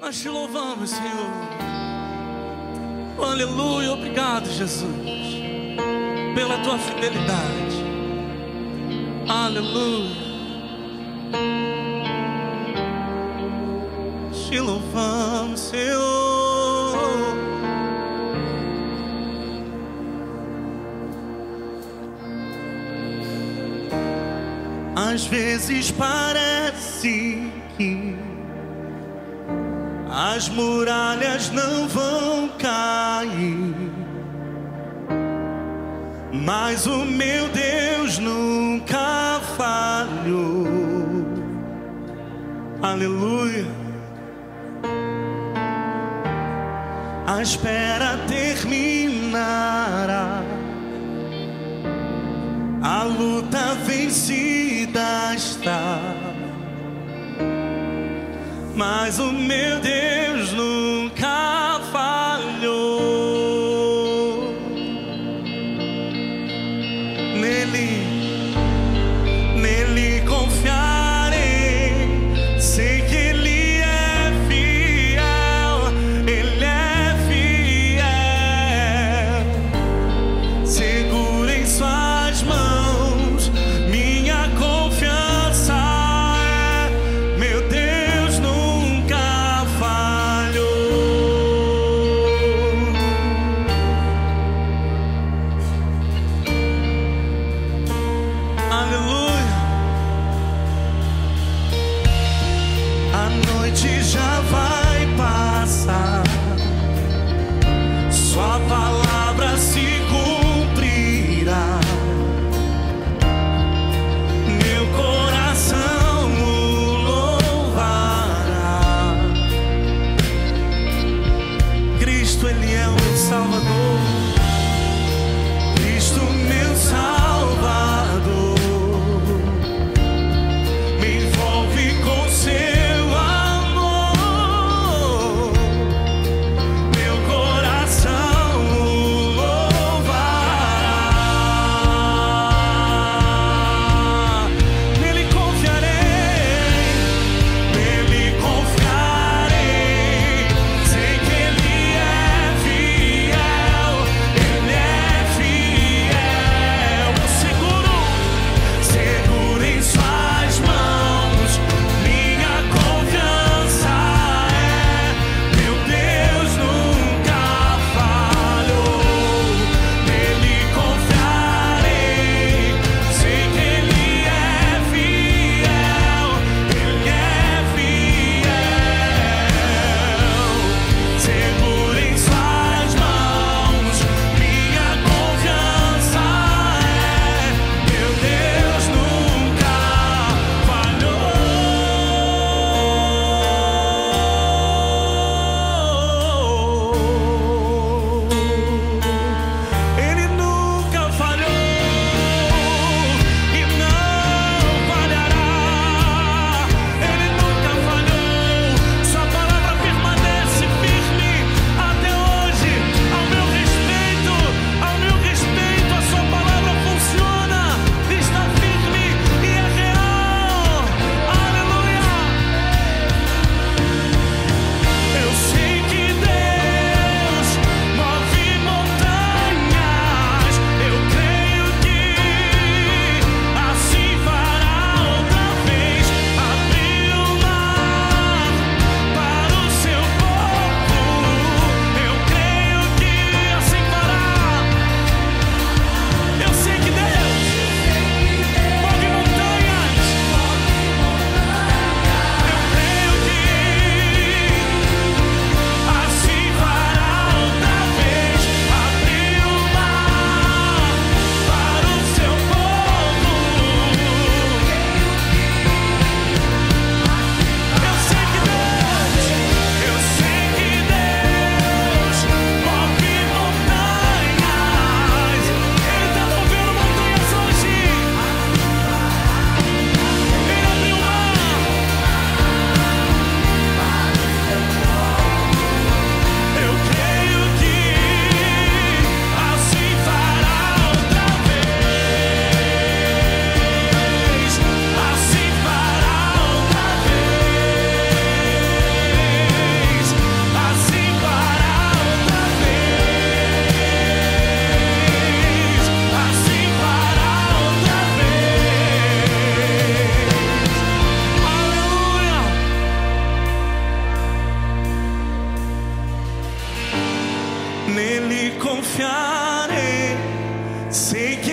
Nós te louvamos, Senhor. Oh, aleluia, obrigado, Jesus, pela tua fidelidade. Aleluia. Te louvamos, Senhor. Às vezes parece que as muralhas não vão cair, mas o meu Deus nunca falhou. Aleluia. A espera terminará, a luta vencida está, mas o meu Deus nunca falhou. Nele confiarei, sei que Ele é fiel, Ele é fiel. Seguro em suas mãos, minha confiança é, meu Deus nunca falhou. confiarei. Sei que